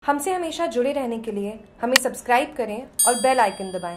हमसे हमेशा जुड़े रहने के लिए हमें सब्सक्राइब करें और बेल आइकन दबाएं।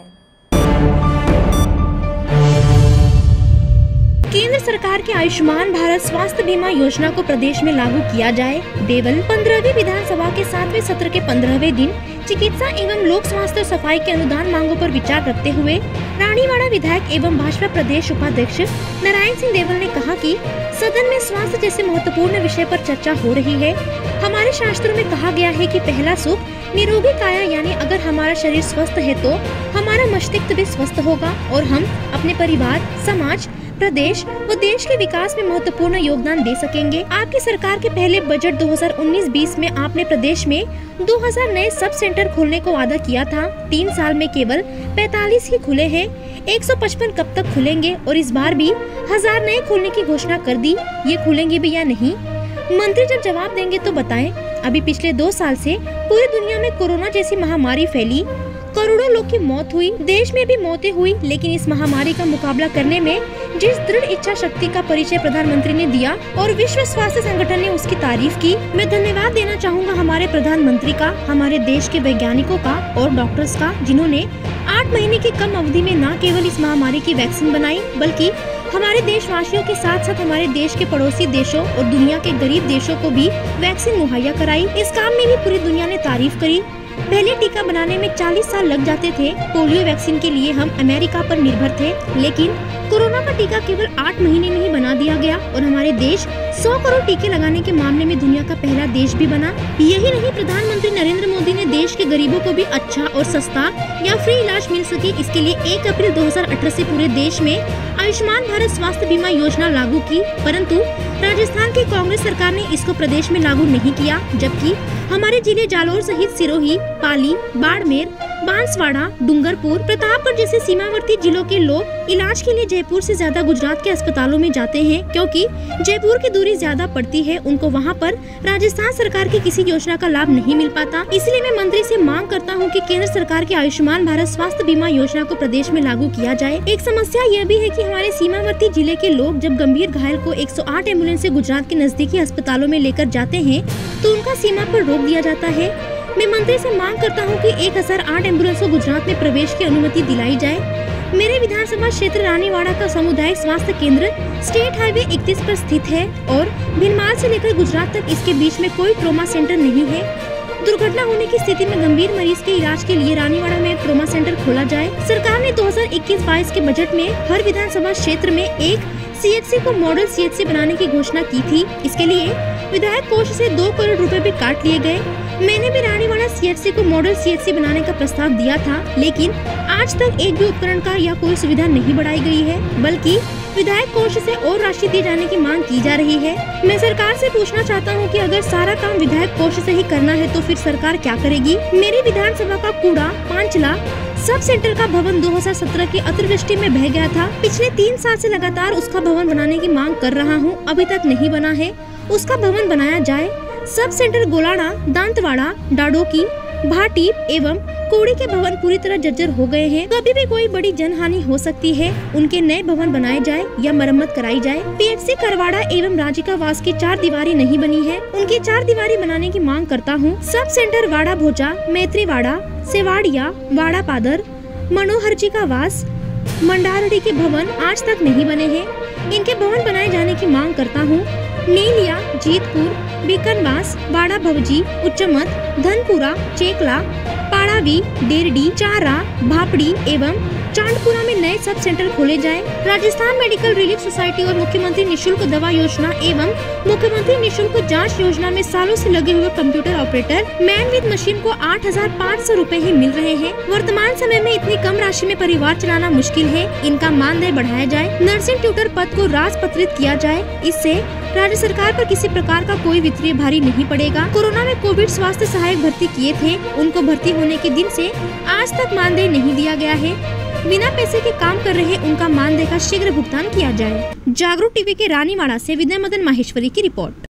केंद्र सरकार के आयुष्मान भारत स्वास्थ्य बीमा योजना को प्रदेश में लागू किया जाए। देवल 15वीं विधानसभा के 7वें सत्र के 15वें दिन चिकित्सा एवं लोक स्वास्थ्य और सफाई के अनुदान मांगों पर विचार रखते हुए रानीवाड़ा विधायक एवं भाजपा प्रदेश उपाध्यक्ष नारायण सिंह देवल ने कहा कि सदन में स्वास्थ्य जैसे महत्वपूर्ण विषय पर चर्चा हो रही है। हमारे शास्त्रों में कहा गया है कि पहला सुख निरोगी काया, यानी अगर हमारा शरीर स्वस्थ है तो हमारा मस्तिष्क भी स्वस्थ होगा और हम अपने परिवार, समाज, प्रदेश व देश के विकास में महत्वपूर्ण योगदान दे सकेंगे। आपकी सरकार के पहले बजट 2019-20 में आपने प्रदेश में 2000 नए सब सेंटर खोलने को वादा किया था। 3 साल में केवल 45 ही खुले हैं। 155 कब तक खुलेंगे? और इस बार भी 1000 नए खोलने की घोषणा कर दी, ये खुलेंगे भी या नहीं? मंत्री जब जवाब देंगे तो बताएं। अभी पिछले 2 साल से पूरी दुनिया में कोरोना जैसी महामारी फैली, करोड़ों लोग की मौत हुई, देश में भी मौतें हुई, लेकिन इस महामारी का मुकाबला करने में जिस दृढ़ इच्छा शक्ति का परिचय प्रधानमंत्री ने दिया और विश्व स्वास्थ्य संगठन ने उसकी तारीफ की, मैं धन्यवाद देना चाहूँगा हमारे प्रधानमंत्री का, हमारे देश के वैज्ञानिकों का और डॉक्टर्स का, जिन्होंने 8 महीने की कम अवधि में न केवल इस महामारी की वैक्सीन बनाई, बल्कि हमारे देशवासियों के साथ साथ हमारे देश के पड़ोसी देशों और दुनिया के गरीब देशों को भी वैक्सीन मुहैया कराई। इस काम में भी पूरी दुनिया ने तारीफ करी। पहले टीका बनाने में 40 साल लग जाते थे। पोलियो वैक्सीन के लिए हम अमेरिका पर निर्भर थे, लेकिन कोरोना का टीका केवल 8 महीने में ही बना दिया गया और हमारे देश 100 करोड़ टीके लगाने के मामले में दुनिया का पहला देश भी बना। यही नहीं, प्रधानमंत्री नरेंद्र मोदी ने देश के गरीबों को भी अच्छा और सस्ता या फ्री इलाज मिल सके, इसके लिए 1 अप्रैल 2018 से पूरे देश में आयुष्मान भारत स्वास्थ्य बीमा योजना लागू की, परंतु राजस्थान की कांग्रेस सरकार ने इसको प्रदेश में लागू नहीं किया, जबकि हमारे जिले जालोर सहित सिरोही, पाली, बाड़मेर, बांसवाड़ा, डूंगरपुर, प्रतापगढ़ जैसे सीमावर्ती जिलों के लोग इलाज के लिए जयपुर से ज्यादा गुजरात के अस्पतालों में जाते हैं, क्योंकि जयपुर की दूरी ज्यादा पड़ती है। उनको वहां पर राजस्थान सरकार की किसी योजना का लाभ नहीं मिल पाता। इसलिए मैं मंत्री से मांग करता हूं कि केंद्र सरकार के आयुष्मान भारत स्वास्थ्य बीमा योजना को प्रदेश में लागू किया जाए। एक समस्या यह भी है कि हमारे सीमावर्ती जिले के लोग जब गंभीर घायल को 108 एम्बुलेंस से गुजरात के नजदीकी अस्पतालों में लेकर जाते हैं तो उनका सीमा पर रोक दिया जाता है। मैं मंत्री से मांग करता हूं कि 1008 एम्बुलेंस को गुजरात में प्रवेश की अनुमति दिलाई जाए। मेरे विधानसभा क्षेत्र रानीवाड़ा का सामुदायिक स्वास्थ्य केंद्र स्टेट हाईवे 31 पर स्थित है और भिनमाल से लेकर गुजरात तक इसके बीच में कोई ट्रोमा सेंटर नहीं है। दुर्घटना होने की स्थिति में गंभीर मरीज के इलाज के लिए रानीवाड़ा में एक ट्रोमा सेंटर खोला जाए। सरकार ने 2021-22 के बजट में हर विधानसभा क्षेत्र में एक CHC को मॉडल CHC बनाने की घोषणा की थी। इसके लिए विधायक कोष से 2 करोड़ रुपए भी काट लिए गए। मैंने भी रानीवाड़ा CHC को मॉडल CHC बनाने का प्रस्ताव दिया था, लेकिन आज तक एक भी उपकरण का या कोई सुविधा नहीं बढ़ाई गई है, बल्कि विधायक कोष से और राशि दिए जाने की मांग की जा रही है। मैं सरकार से पूछना चाहता हूं कि अगर सारा काम विधायक कोष से ही करना है तो फिर सरकार क्या करेगी? मेरी विधानसभा का कूड़ा पांचला सब सेंटर का भवन 2017 की अतिवृष्टि में बह गया था। पिछले 3 साल से लगातार उसका भवन बनाने की मांग कर रहा हूँ, अभी तक नहीं बना है। उसका भवन बनाया जाए। सब सेंटर गोलाड़ा, दांतवाड़ा, डाडोकी, भाटी एवं कोड़ी के भवन पूरी तरह जर्जर हो गए हैं। कभी भी कोई बड़ी जनहानि हो सकती है। उनके नए भवन बनाए जाए या मरम्मत कराई जाए। PHC करवाड़ा एवं राजिकावास की 4 दीवारी नहीं बनी है, उनकी 4 दीवारी बनाने की मांग करता हूँ। सब सेंटर वाड़ा भोजा, मैत्रीवाड़ा, सेवाड़िया, वाड़ा पादर, मनोहर जी का वास, मंडारडी के भवन आज तक नहीं बने हैं। इनके भवन बनाए जाने की मांग करता हूँ। नीलिया, जीतपुर, बीकनवास, वाड़ा भवजी, उच्चमत, धनपुरा, चेकला, पाड़ावी, डेरडी, चारा, भापड़ी एवं चांदपुरा में नए सब सेंटर खोले जाएं। राजस्थान मेडिकल रिलीफ सोसाइटी और मुख्यमंत्री निशुल्क दवा योजना एवं मुख्यमंत्री निशुल्क जांच योजना में सालों से लगे हुए computer operator man with machine को 8,500 रुपए ही मिल रहे हैं। वर्तमान समय में इतनी कम राशि में परिवार चलाना मुश्किल है। इनका मानदेय बढ़ाया जाए। नर्सिंग ट्यूटर पद को राजपत्रित किया जाए। इससे राज्य सरकार पर किसी प्रकार का कोई वित्तीय भारी नहीं पड़ेगा। कोरोना में कोविड स्वास्थ्य सहायक भर्ती किए थे, उनको भर्ती होने के दिन से आज तक मानदेय नहीं दिया गया है। बिना पैसे के काम कर रहे उनका मानदेय का शीघ्र भुगतान किया जाए। जागरूक टीवी के रानीवाड़ा से विद्या मदन माहेश्वरी की रिपोर्ट।